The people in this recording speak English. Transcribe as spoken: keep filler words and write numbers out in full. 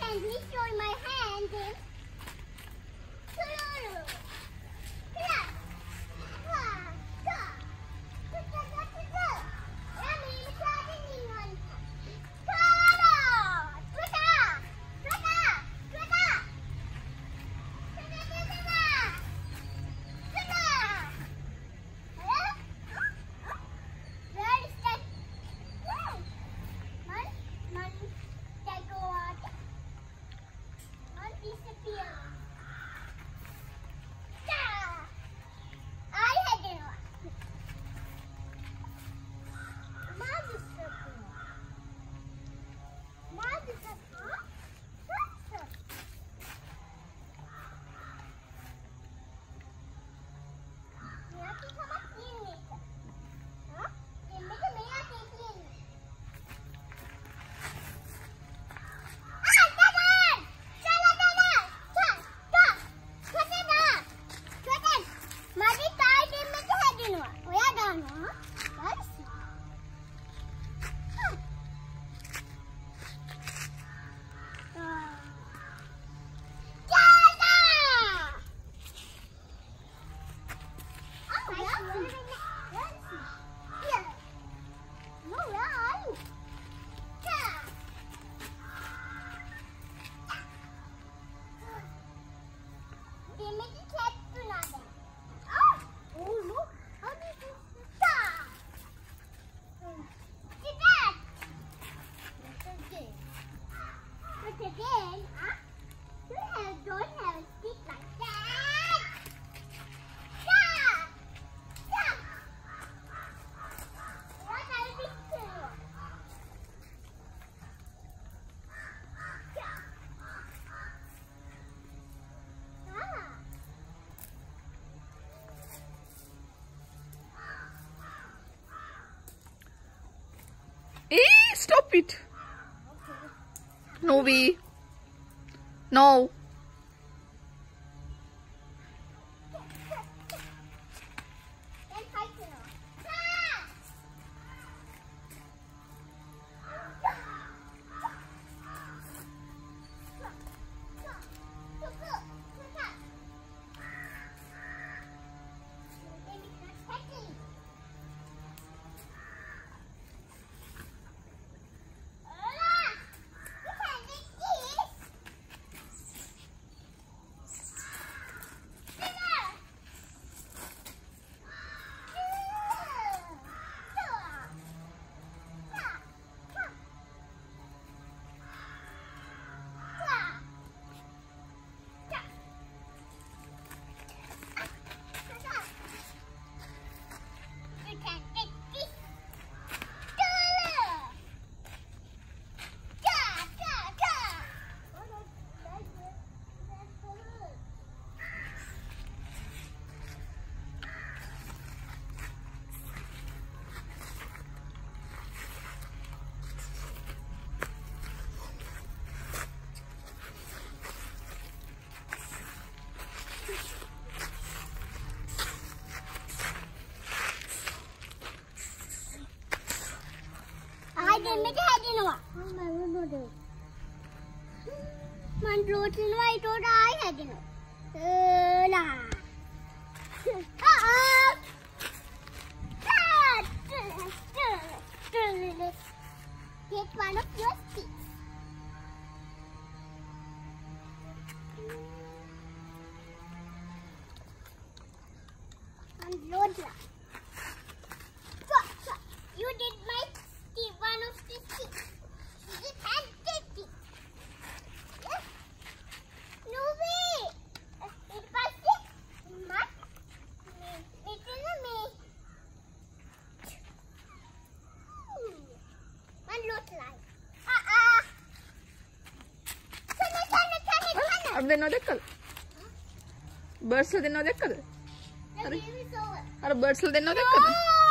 hand. He's showing my hand. Again, huh? You have, don't have a stick like that. Stop! Stop! What are you doing? Stop! Ah. Hey, stop it! Novi. No. දෙන්නට හැදෙනවා. මම නෝද. මන් රෝට් වෙනවා ඊට වඩා ආයි හැදෙනවා. ඒලා. ආ Get one of your sticks. And load that. So, so, you did my stick, one of the sticks. You can take it. Yes. No way. It was it. Must. It is a me. One load like. Ah ah. Turn it, turn it, turn it, turn it. अब देना देखल birds देना देखल The game is over. अरे birds देना देखल